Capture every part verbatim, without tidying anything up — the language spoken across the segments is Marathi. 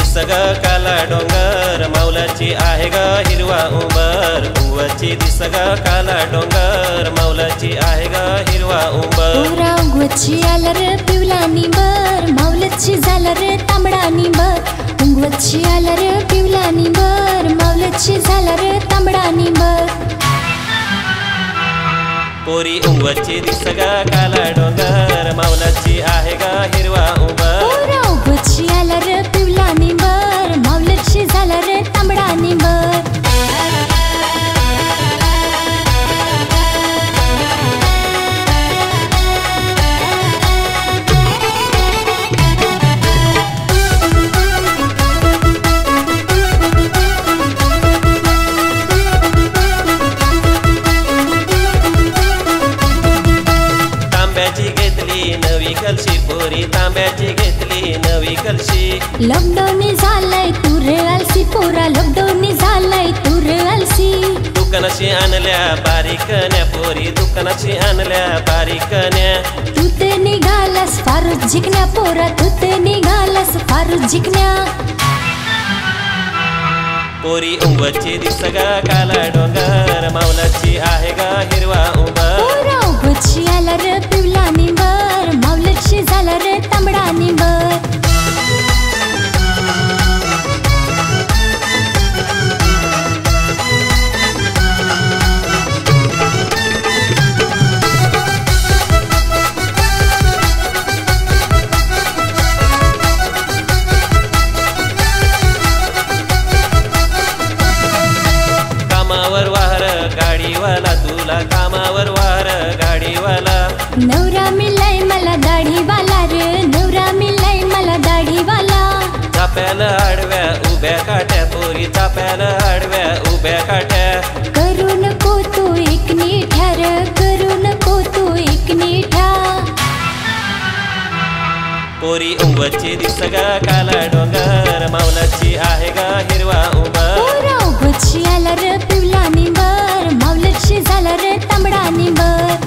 दिसग काला डोंगर माऊलाची आहे ग हिरवा उंबर उंगवची दिसग काला डोंगर माऊलाची आहे ग हिरवा उंबर ओरा उंगवची आला रे पिवला निंबर माऊलाची झाला रे तांबडा निंबर उंगवची आला रे पिवला निंबर माऊलाची झाला रे तांबडा निंबर पोरी उंगवची दिसग काला डोंगर माऊलाची आहे ग हिरवा उंबर ओरा उंगवची आला रे पिवला निंबर माऊलाची झाला रे तांबडा निंबर नवी कलशी पोरी तांब्याची घेतली नवी कलशी लॉकडाऊन झालाय तूर आलसी पोरा लॉकडाऊन झालाय तूर आलसी दुकानाशी आणल्या बारीकण्या पोरी दुकानाशी आणल्या बारीकण्या तू ते निघालास फारूच जिंकण्या पोरा तू ते निघालास फारूच जिंकण्या पोरी उंगवची दिसग काला डोंगर माऊलाची आहे ग हिरवा उंबर पोरा उंगवची आला रे पिवला निंबर माऊलाची झाला रे तांबडा निंबर कामावर वाहर गाडीवाला तुला कामावर वाहर गाडीवाला नवरा मिलाय मला दाढीवाला रे नवरा मिलाय मला दाढीवाला चाप्याला आडव्या उभ्या काट्या पोरी चाप्याला आडव्या उभ्या काट्या करू नको तू एक निठ्या रे करू नको तू एक निठ्या पोरी उंगवची दिसग काला डोंगर माऊलाची आहे ग हिरवा उंबर पोरा उंगवची आला रे पिवला निंबर माऊलाची झाला रे तांबडा निंबर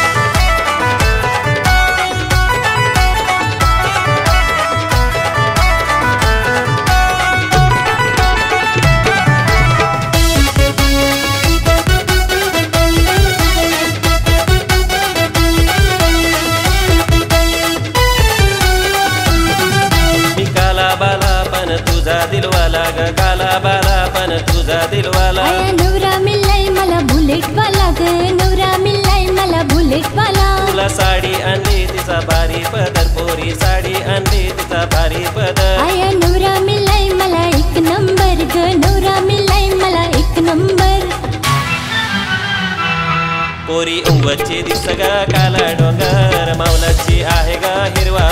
तुझा दिलवाला ग काला बाला पण तुझा दिलवाला आया नवरा मिलाय मला बुलेट वाला ग नवरा मिलाय मला बुलेट वाला तुला साडी आणली तिचा भारी पदर पोरी साडी आणली तिचा भारी पदर आया नवरा मिलाय मला एक नंबर ग नवरा मिलाय मला एक नंबर पोरी उंगवची दिसग काला डोंगर माऊलाची आहे ग हिरवा